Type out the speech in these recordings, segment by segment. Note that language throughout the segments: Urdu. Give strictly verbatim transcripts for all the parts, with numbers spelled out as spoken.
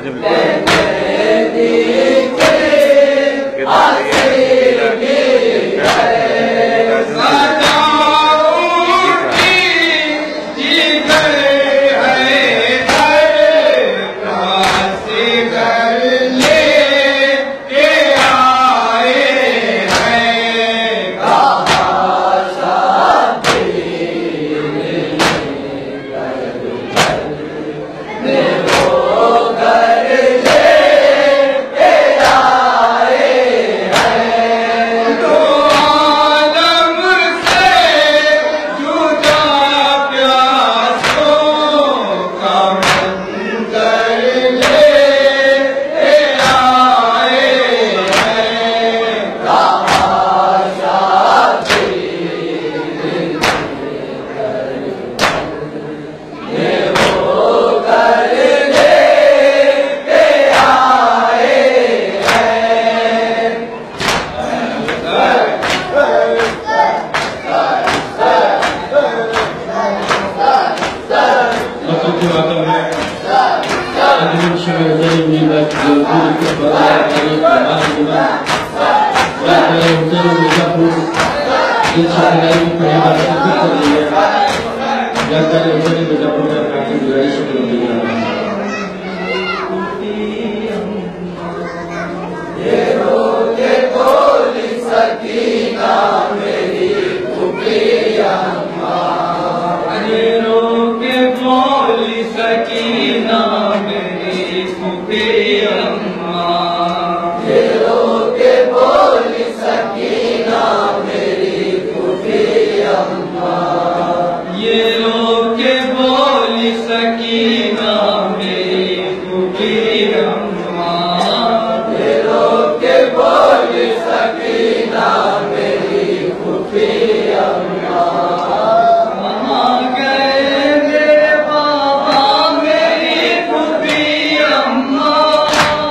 Mama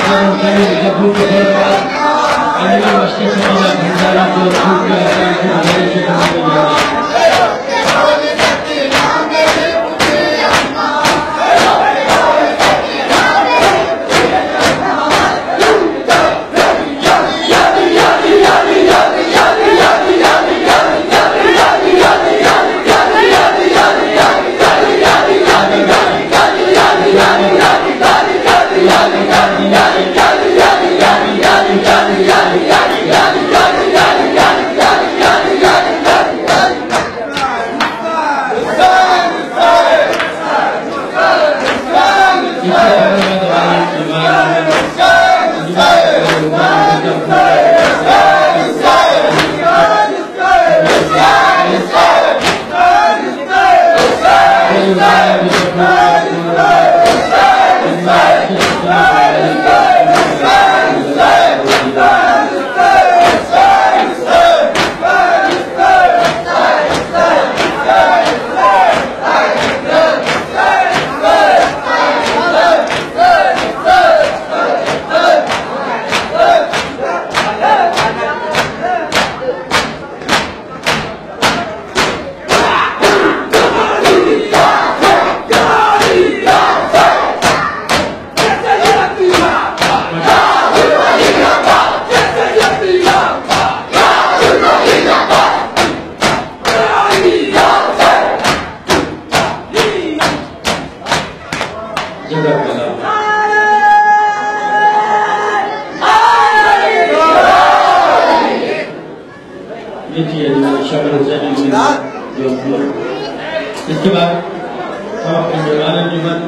इसके बाद हम अपने मेहमान अंजुमन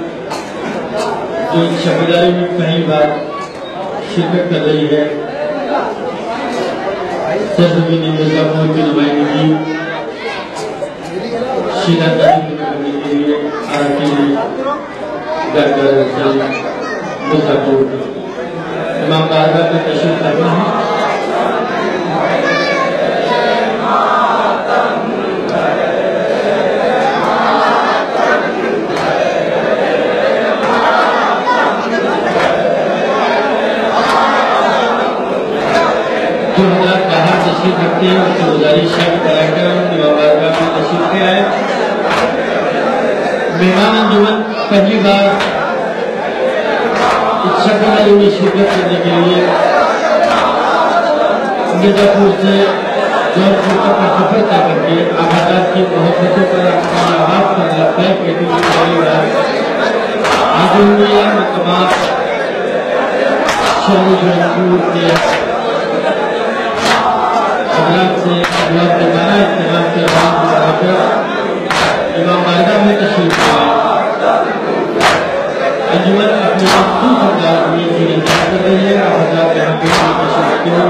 जो इस शबीदारी में पहली बार शिरकत कर रही है सरजमीन मिर्जापुर की नुमाइंदगी शीला करने के लिए आरती गढ़गर मिर्जापुर इमाम बारगाह में तशरीफ लाते हैं। जो हज़रात बाहर तशरीफ रखते हैं उसकी गुजारिश है कि कलेक्टर इमाम बारगाह में तशरीफ ले आए। मेहमान अंजुमन पहली बार इस शबीदारी में शिरकत करने के लिए मिर्जापुर से जौनपुर तक का सफर तय करके आबादात की मोहब्बतों पर अपनी आवाज पर लबैक कहते हुए पहली बार आजूमिया मकामात शहर जौनपुर के हज़रात से बहुत दोबारा इत्तेहाद के बाद इमाम बारगाह में तशरीफ लाए। अंजुमन अपनी मखसूस अंदाज में इंतजार कर रही है और हज़रात यहाँ पे तशरीफ क्यों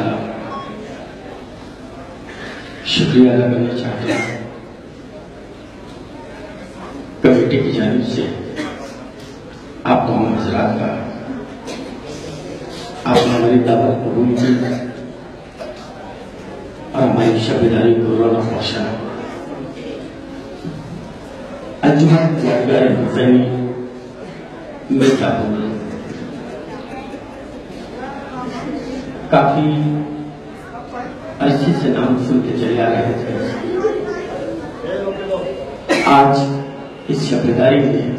شکریہ ادا کرنا چاہتا ہوں کمیٹی کی جانب سے آپ تمام حضرات کا آپ نے ہماری دعوت قبول کی اور ہماری شب بیداری کو رونق بخشا۔ انجمن یادگار حسینی میں چاہوں کافی عرصے سے نام سنتے چلے آ رہے تھے۔ آج اس شب بیداری میں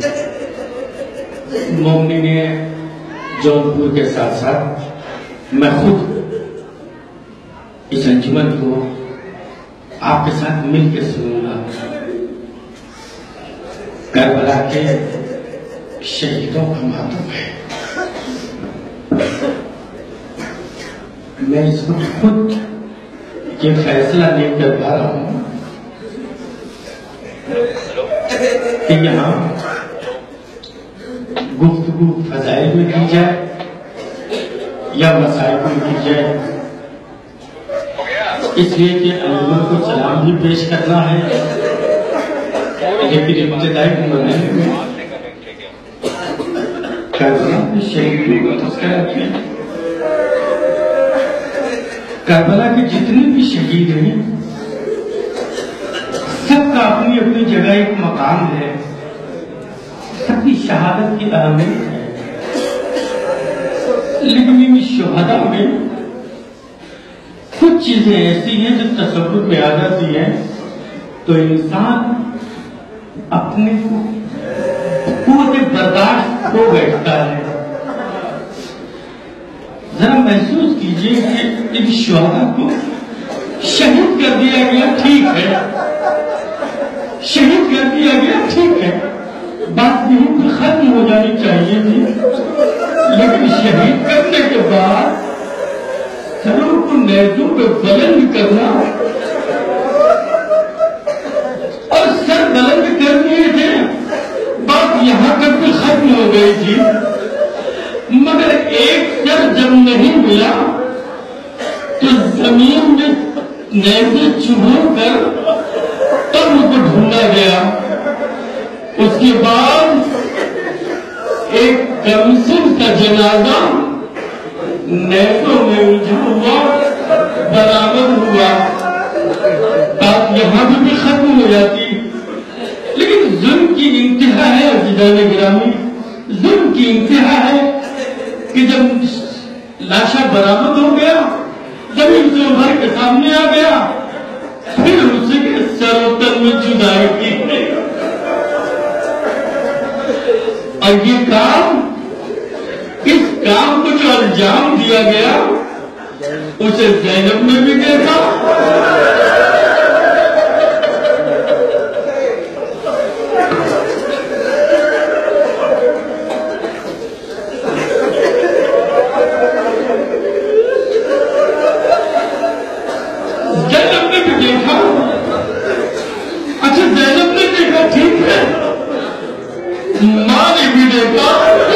مومنین جون پور کے ساتھ ساتھ میں خود اس انجمن کو آپ کے ساتھ مل کے سنوں گا۔ کربلا کے شہیدوں کا ماتم ہے۔ میں اس وقت خود یہ فیصلہ لے کر پا رہا ہوں کہ یہاں گفتگو فضائل میں کی جائے یا مسائل میں کی جائے، اس لیے کہ انجمن کو سلام بھی پیش کرنا ہے، لیکن ابتدائی مرحلے میں کربلا کے شہیدوں کا تذکرہ کیا۔ کربلا کے جتنے بھی شہید ہیں سب کا اپنی اپنی جگہ ایک مقام ہے، سب کی شہادت کی اہمیت ہے، لیکن ان شہداء میں کچھ چیزیں ایسی ہیں جو تصور میں آ جاتی ہیں تو انسان اپنے کو قوت برداشت کھو بیٹھتا ہے۔ ذرا محسوس کیجئے کہ ان شہداء کو شہید کر دیا گیا، ٹھیک ہے، شہید کر دیا گیا ٹھیک ہے، بات یہیں پر ختم ہو جانی چاہیے تھی، لیکن شہید کرنے کے بعد سروں کو نیزوں پہ بلند کرنا اور سر بلند کر دیے تھے، بات یہاں تک بھی ختم ہو گئی تھی، مگر ایک سر جب نہیں ملا تو زمین میں نیزے چبھو کر تب ان کو ڈھونڈا گیا۔ اس کے بعد ایک کمسن کا جنازہ نیزوں میں الجھا ہوا برآمد ہوا، بات یہاں بھی بھی ختم ہو جاتی، لیکن ظلم کی انتہا ہے عزیزان گرامی، ظلم کی انتہا ہے کہ جب لاشا برآمد ہو گیا، زمین سے ابھر کے سامنے آ گیا، پھر اسے کے سر و تن میں جدائی کی، اور یہ کام اس کام کو جو انجام دیا گیا اسے زینب نے بھی دیکھا، زینب نے بھی دیکھا، اچھا زینب نے دیکھا ٹھیک ہے، ماں نے بھی دیکھا،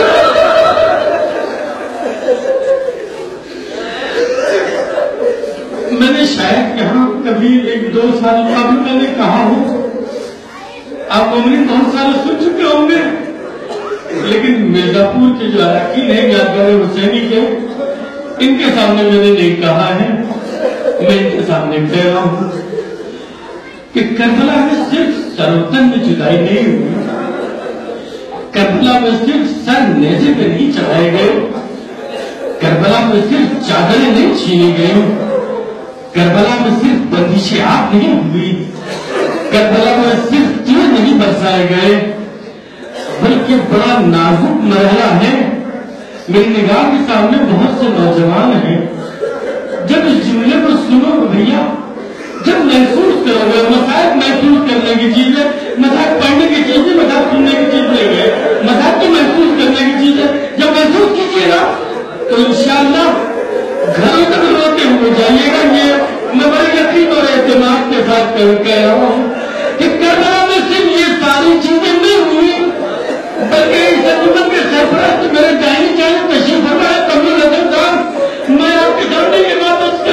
میں نے شاید یہاں کبھی ایک دو سال قبل میں نے کہا ہوں، آپ مومنین بہت سارے سن چکے ہوں گے، لیکن مرزا پور کے جو اراکین ہیں یادگار حسینی کے، ان کے سامنے میں نے نہیں کہا ہے، میں ان کے سامنے کہہ رہا ہوں کہ کربلا میں صرف سر و تن میں جدائی نہیں ہوئی، کربلا میں صرف سر نیزے پہ نہیں چڑھائے گئے، کربلا میں صرف چادریں نہیں چھینی گئی، کربلا میں صرف بندش آگ نہیں ہوئی، کربلا میں صرف تیر نہیں برسائے گئے، بلکہ بڑا نازک مرحلہ ہے۔ میری نگاہ کے سامنے بہت سے نوجوان ہیں، جب اس جملے کو سنو بھیا، جب محسوس کرو گے، مسائل محسوس کرنے کی چیز ہے، مسائل پڑھنے کی چیز ہے، مسائل سننے کی چیز نہیں ہے، مسائل تو محسوس کرنے کی چیز ہے، جب محسوس کیجیے گا تو انشاءاللہ گھروں تک روتے ہوئے جائیے گا۔ یہ میں بڑے یقین اور اعتماد کے ساتھ کہہ رہا ہوں کہ کربلا میں صرف یہ ساری چیزیں نہیں ہوئی، بلکہ اس انجمن کے سربراہ میرے دائیں جانب تشریف فرما ہے کمال حسن صاحب، میں آپ کے سامنے یہ بات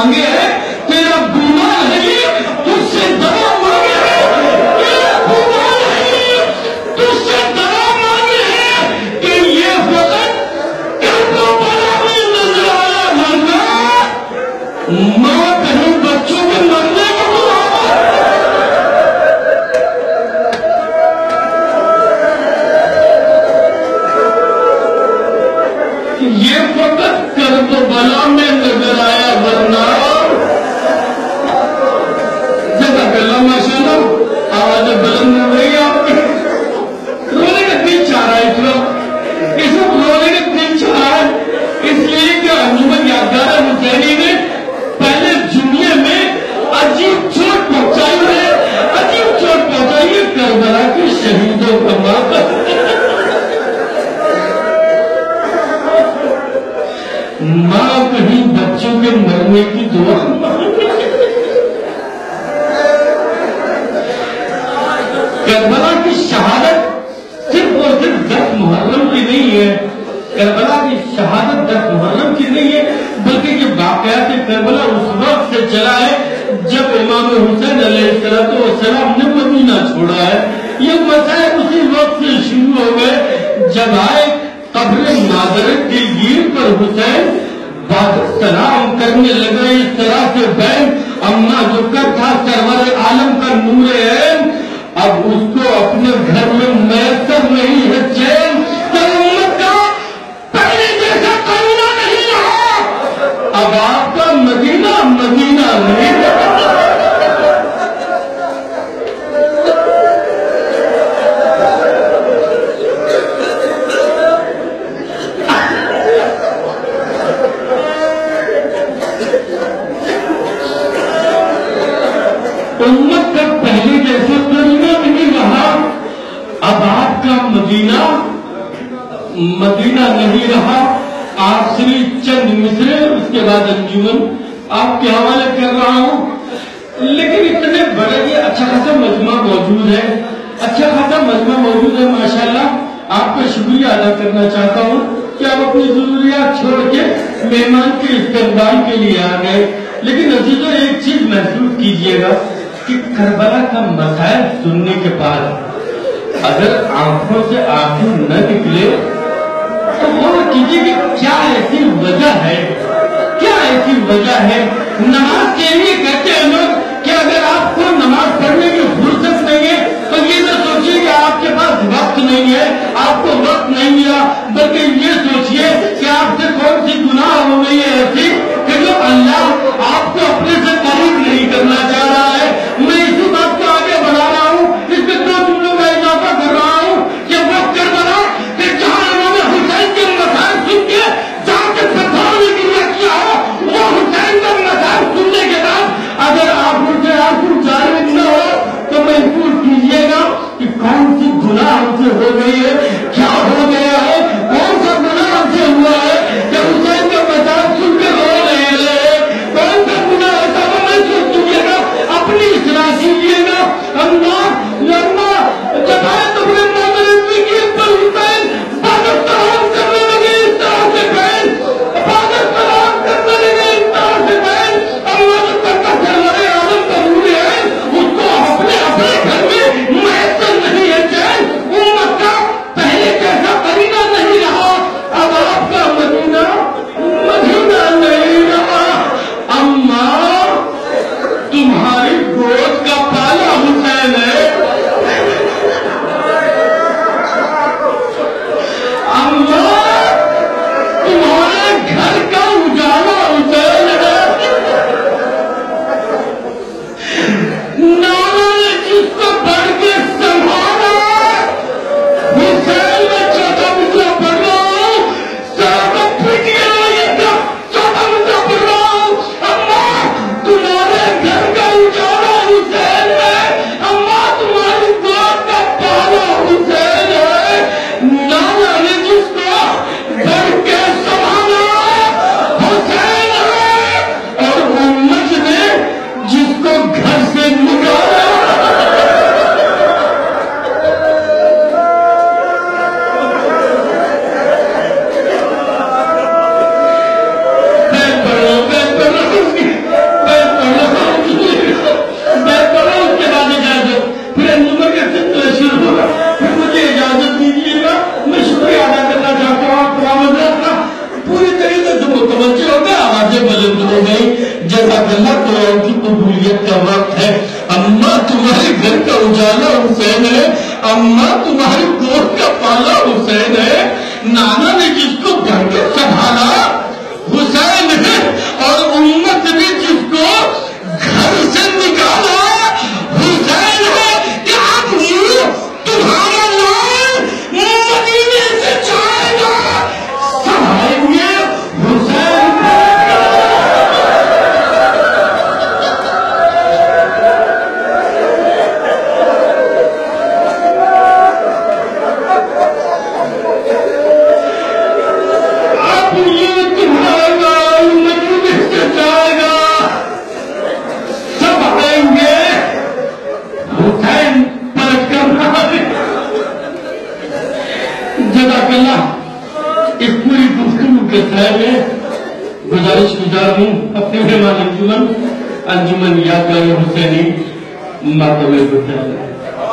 مانگے ہیں، تیرا بیمار ہے یہ تجھ سے دوا مانگے ہیں، تیرا بیمار ہے یہ تجھ سے دوا مانگے ہیں کہ یہ وقت کربلا میں نظر آیا، ورنہ ماں کہیں بچوں کے مرنے کو یہ وقت کربلا میں نظر آیا، ورنہ جزاک اللہ ماشاء اللہ، آوازیں بلند ہو رہی ہے آپ کی، رونے کا دل چاہ رہا ہے اس وقت، اس وقت رونے کا دل چاہ رہا ہے، اس لیے کہ انجمن یادگار حسینی نے پہلے جملے میں عجیب چوٹ پہنچائی ہے، عجیب چوٹ پہنچائی ہے کربلا کے شہیدوں کا ماتم، ماں کہیں بچوں کے مرنے کی دعا کربلا کی شہادت صرف اور صرف دس محرم کی نہیں ہے، کربلا کی شہادت دس محرم کی نہیں ہے، بلکہ یہ واقعات کربلا اس وقت سے چلا ہے جب امام حسین علیہ السلام نے مدینہ چھوڑا ہے، یہ مسائل اسی وقت سے شروع ہو گئے جب آئے قبر ناظرت کے گیر پر حسین بعد سلام کرنے لگا اس طرح سے بین اما جو کر تھا سرور عالم کا نور عین، اب اس کو اپنے گھر میں میسر نہیں ہے چین، امت کا پہلے جیسا کرنا نہیں رہا، اب آپ کا مدینہ مدینہ نہیں رہا۔ امت کا پہلے جیسا کرنا نہیں رہا، اب آپ کا مدینہ مدینہ نہیں رہا۔ آخری چند مصرے اس کے بعد انجمن آپ کے حوالے کر رہا ہوں، لیکن اتنے بڑے یہ اچھا خاصا مجمع موجود ہے، اچھا خاصا مجمع موجود ہے ماشاءاللہ، آپ کا شکریہ ادا کرنا چاہتا ہوں کہ آپ اپنی ضروریات چھوڑ کے مہمان کے استقبال کے لیے آ گئے، لیکن عزیزوں ایک چیز محسوس کیجئے گا کہ کربلا کا مسائل سننے کے بعد اگر آنکھوں سے آنسو نہ نکلے تو غور کیجیے کہ کیا ایسی وجہ ہے، کیا ایسی وجہ ہے۔ نماز کے لیے کہتے ہیں لوگ کہ اگر آپ کو نماز پڑھنے کی فرصت نہیں ہے تو یہ نہ سوچیے کہ آپ کے پاس وقت نہیں ہے، آپ کو وقت نہیں ملا، بلکہ یہ سوچیے کہ آپ سے کون سی گناہ ہو گئی ہے ایسی کہ جو اللہ آپ کو اپنے سے قریب نہیں کرنا چاہ رہا ہے۔ میں اسی بات کو آگے بڑھا رہا ہوں، اس میں دو جملوں کا اضافہ کر رہا ہوں کہ وہ کربلا کہ جہاں امام حسین کے مسائل سن کے جہاں کے پتھروں نے گریا کیا ہو، وہ حسین کا مسائل سننے کے اللہ دعاؤں کی قبولیت کا وقت ہے. اماں تمہارے گھر کا اجالا حسین ہے, اماں تمہاری گود کا پالا حسین ہے, نانا نے جس کو گھر کے سنبھالا حسین ہے, اور امت نے جس کو گھر سے نکالا حسین ہے. کہ اب یوں تمہارا نام مدینے سے جائے گا, سب آئیں گے حسین. اس پوری گفتگو کے سائے میں گزارش گزار ہوں اپنے مہمان انجمن انجمن یادگار حسینی ماتم بتایا.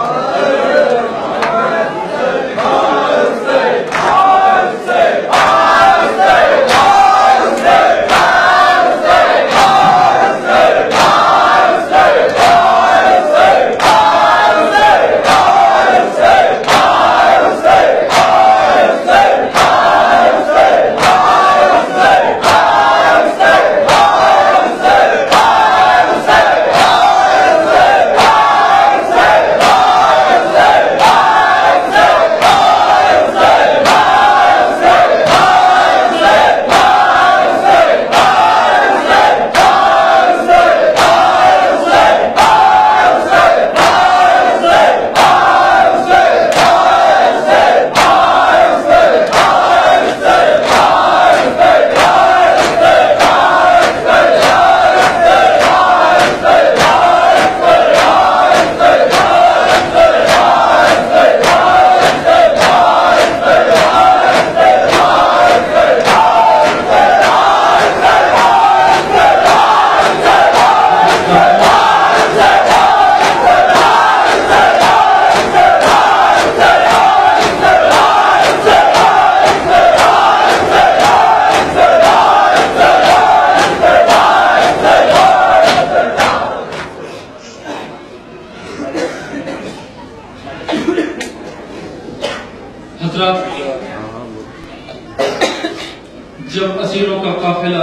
جب اسیروں کا قافلہ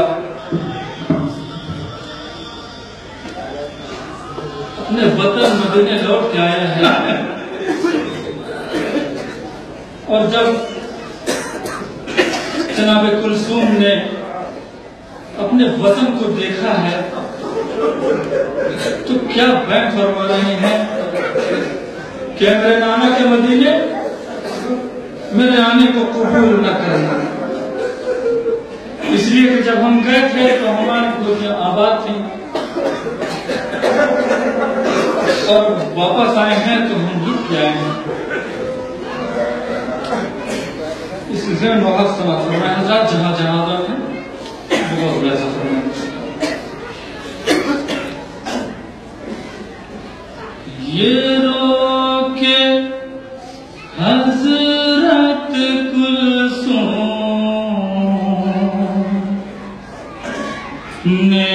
اپنے وطن مدینے لوٹ کے آیا ہے, اور جب جناب کلثوم نے اپنے وطن کو دیکھا ہے تو کیا بیان فرما رہے ہیں کہ میرے نانا کے مدینے میرے آنے کو قبول نہ کرنا. اس لیے کہ جب ہم گئے تھے تو ہماری گولیاں آباد تھیں, اور واپس آئے ہیں تو ہم لٹ کے آئے ہیں. اس سلسلے میں بہت سمجھ فرمائے حضرات جہاں جہاں در ہیں بہت ویسا فرمائے. یہ رو کے حضرت کلثوم نے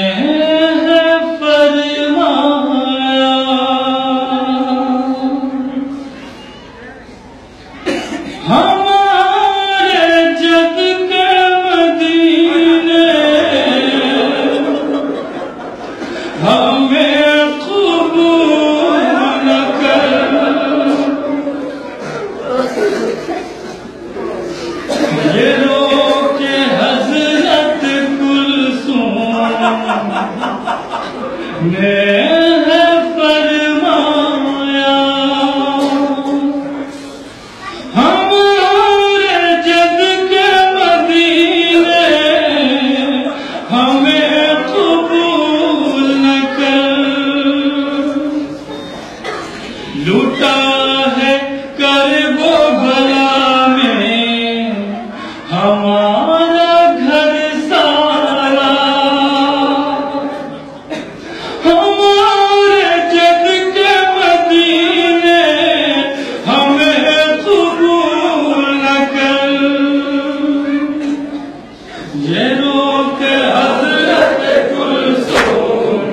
یہ روک حضرت کلثوم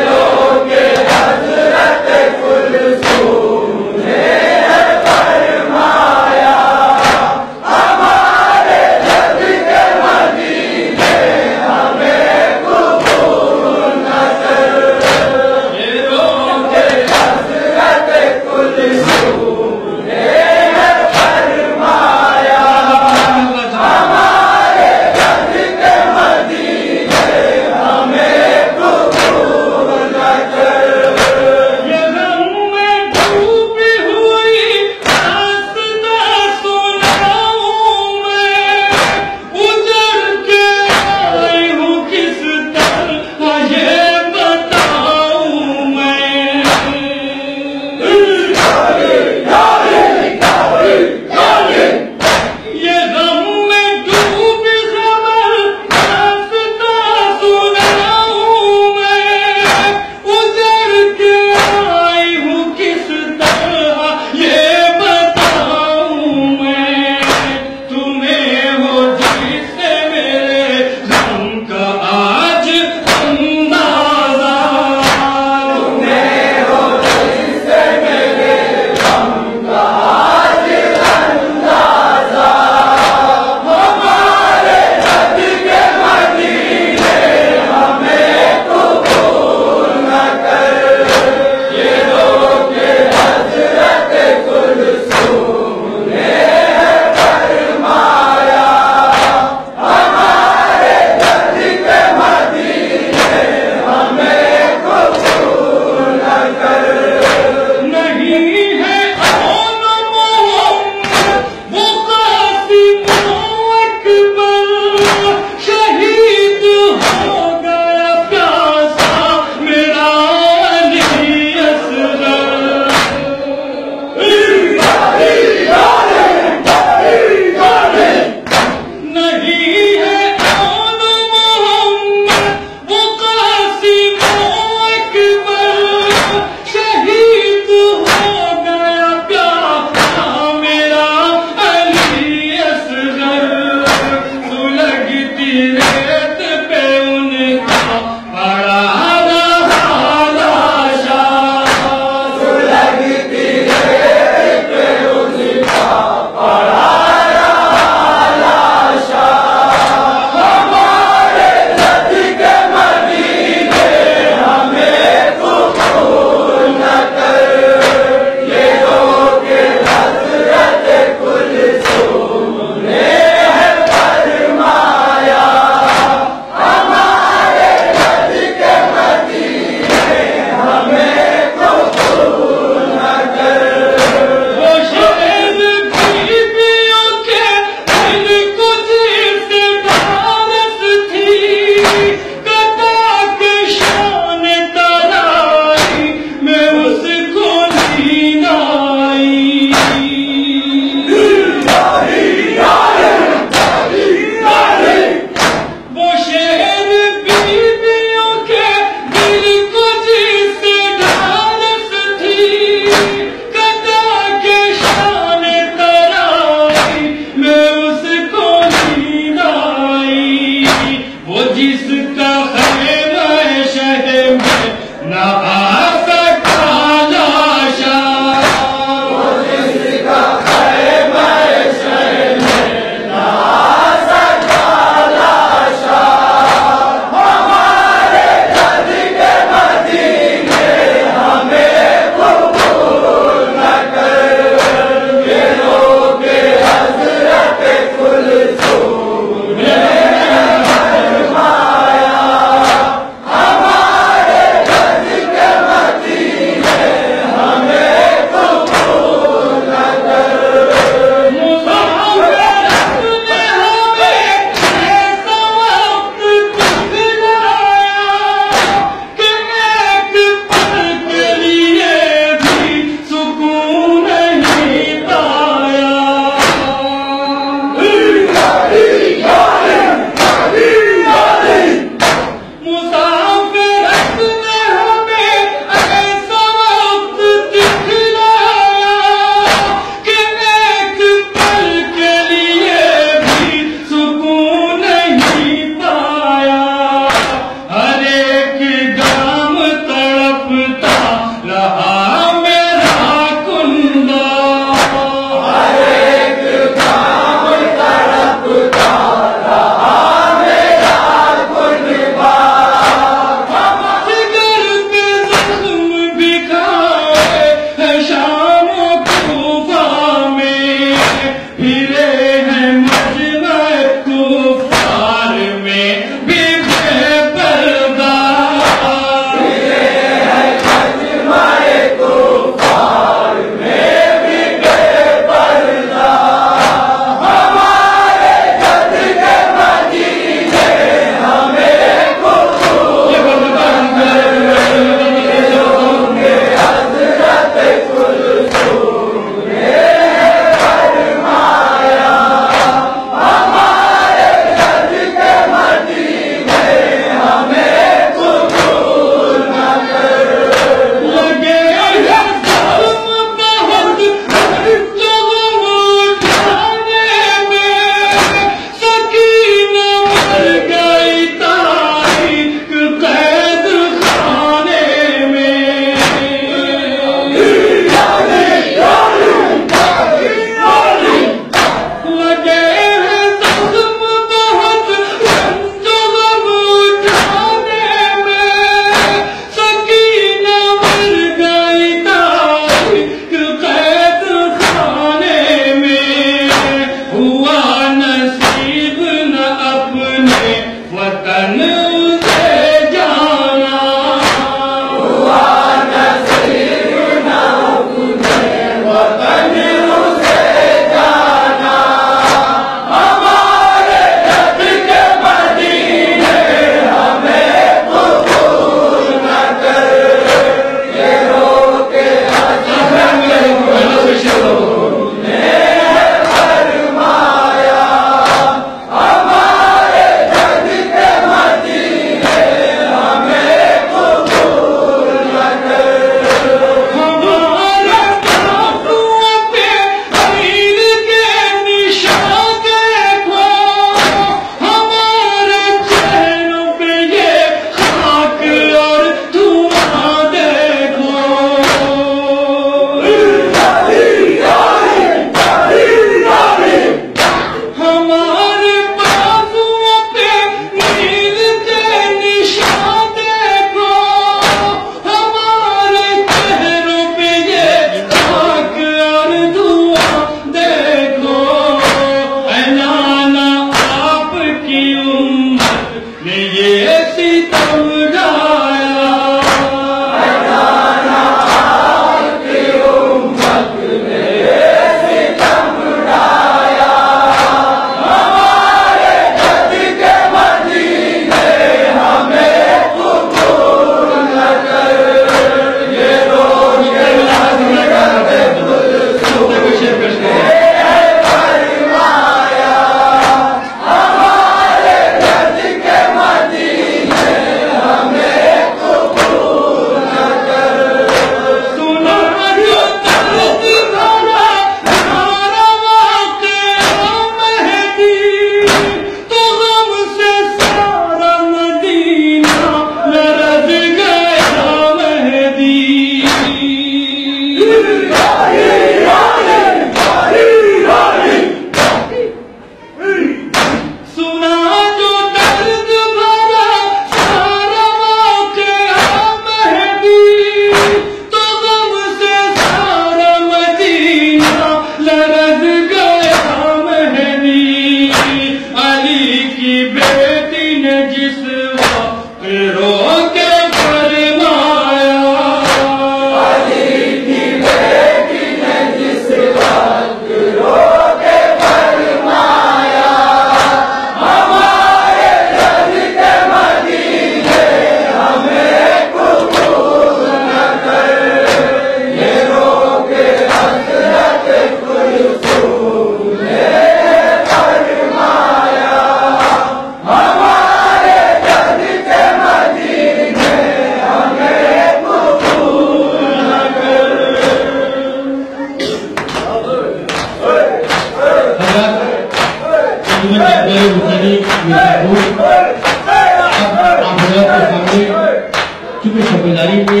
چونکہ شبیداری میں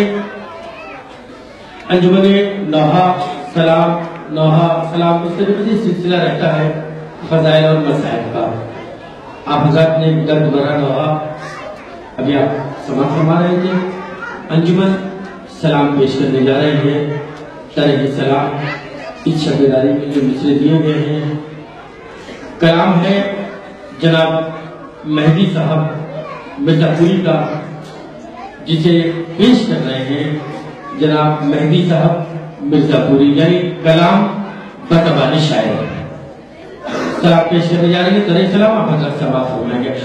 انجمن نوحہ سلام نوحہ سلام اس طرح سے سلسلہ رہتا ہے فضائل اور مسائل کا. آپ حضرات نے درد برا نوحہ ابھی آپ سماعت فرما رہے تھے. انجمن سلام پیش کرنے جا رہے ہیں. طرح سلام اس شبیداری میں جو مصرے دیے گئے ہیں. کلام ہے جناب مہدی صاحب مرزا پوری کا جسے پیش کر رہے ہیں جناب مہدی صاحب مرزا پوری, یعنی کلام بتبان شاعر. سلام پیش کرنے جا رہے ہیں. طرح سلام آپ حضرت سماعت فرمائیں گے.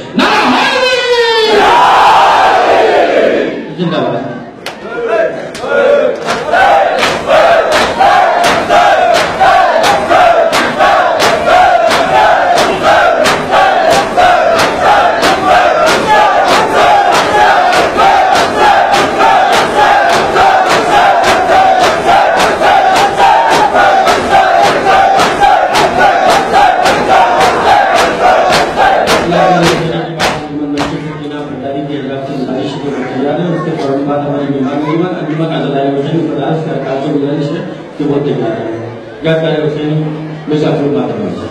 زندہ باد. کہ وہ تیار ہے یا کرے حسین مرزا پور ماتم سے.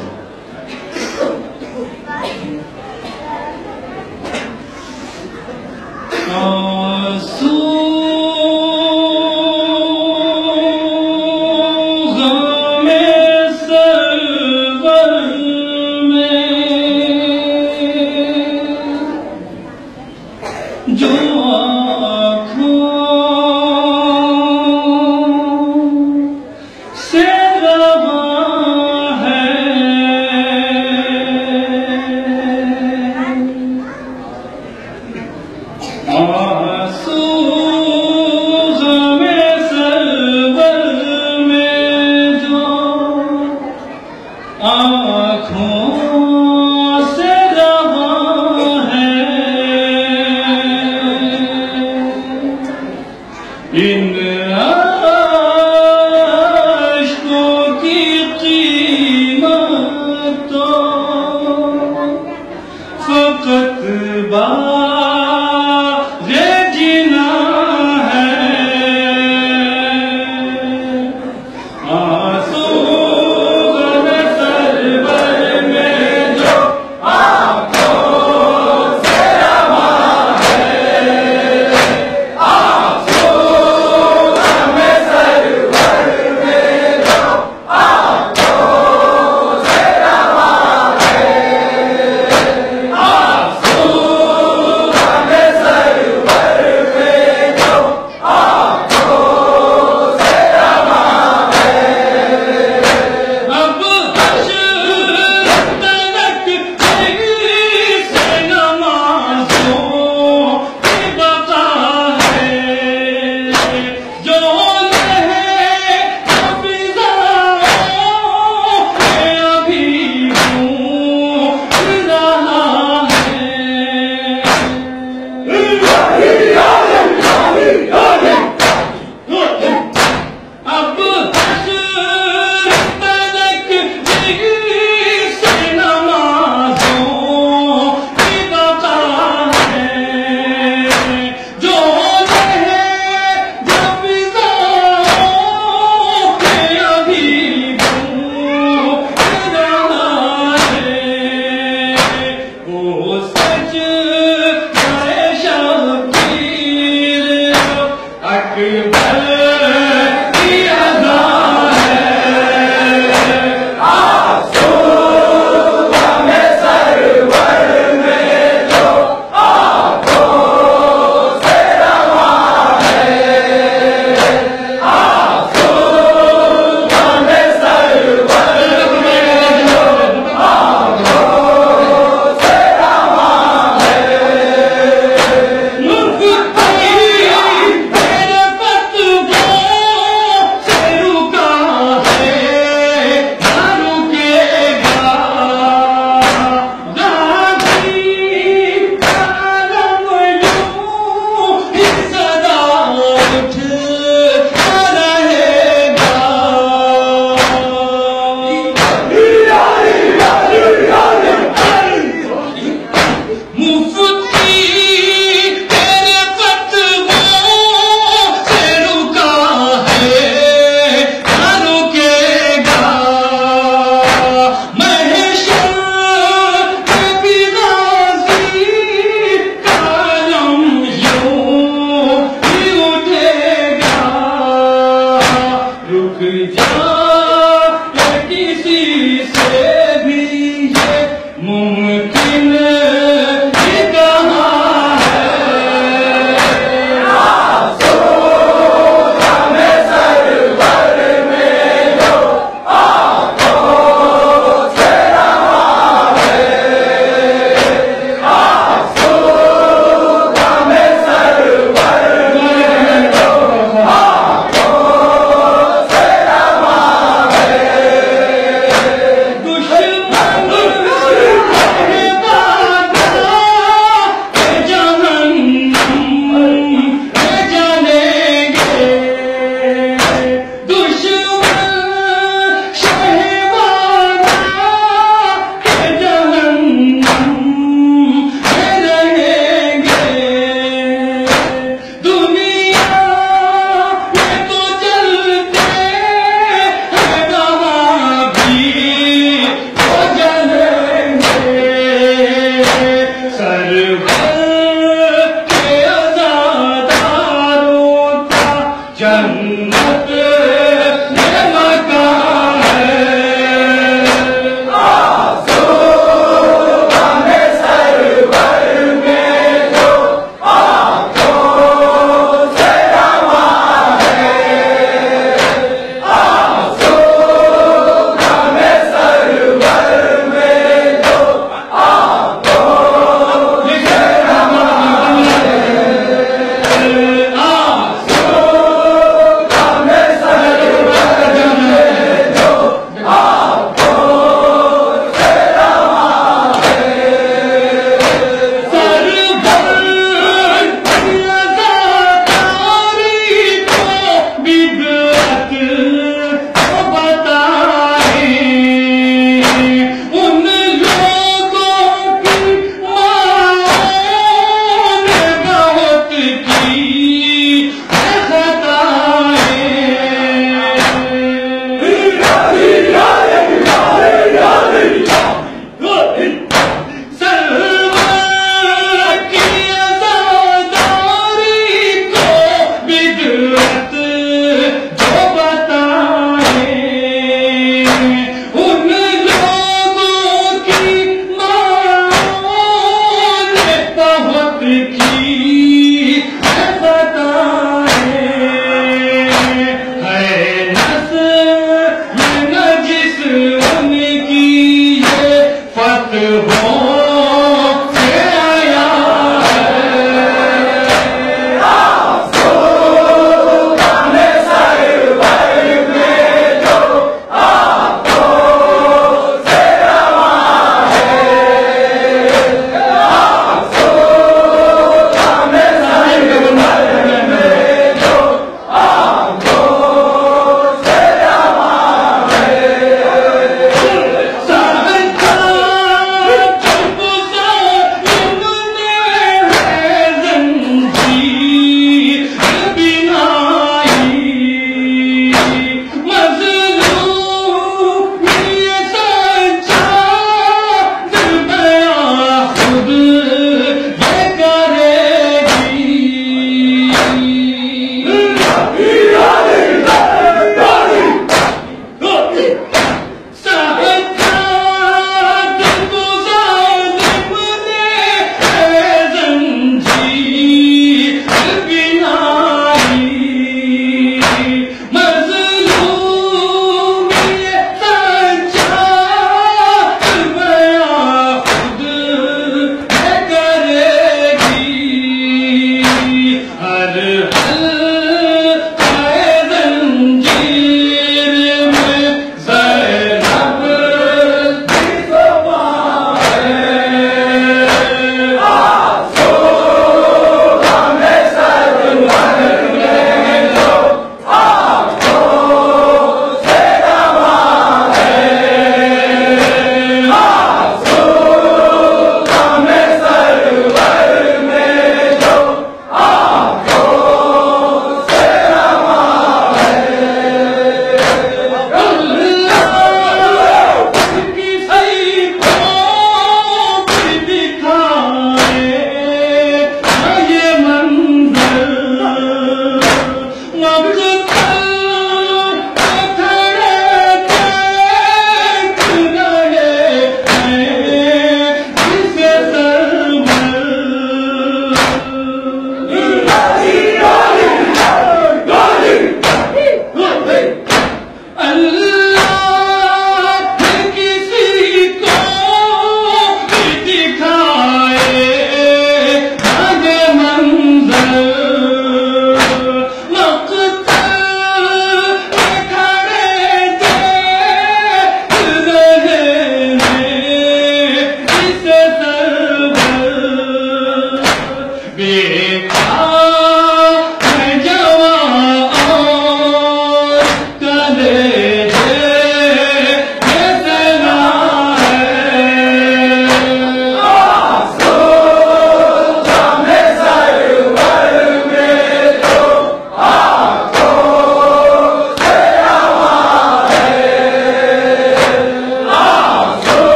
سے حقیقی